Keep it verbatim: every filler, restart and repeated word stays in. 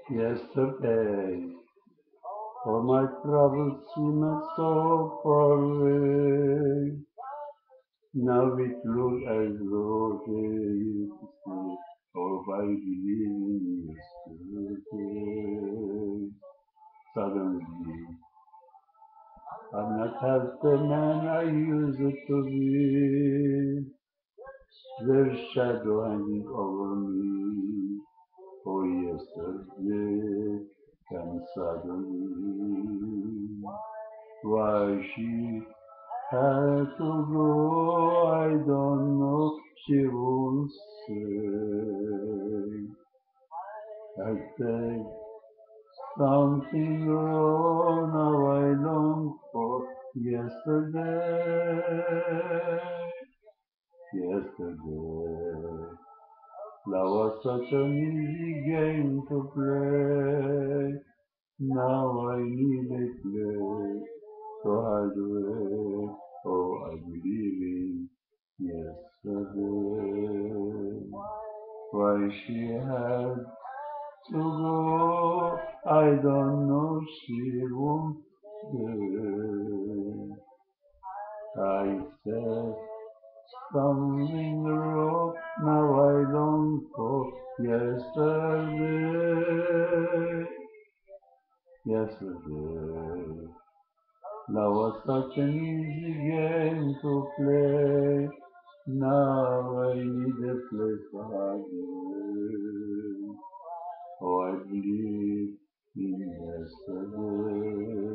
Yesterday, all my troubles seemed so far away. Now it looks as though they used to stay, or by believing yesterday. Suddenly, I'm not half the man I used to be. There's shadow hanging over me. Oh, yesterday, and suddenly, why she had to go, I don't know, she won't say. I think something wrong, now I long for yesterday. Yesterday, love was such an easy game to play. Now I need a place to hide away. Oh, I believe in yesterday. Why she had to go, I don't know, she won't stay. I said something wrong, now I long for yesterday. Yesterday, love was such an easy game to play. Now I need a place to hide away. Oh, I believe in yesterday.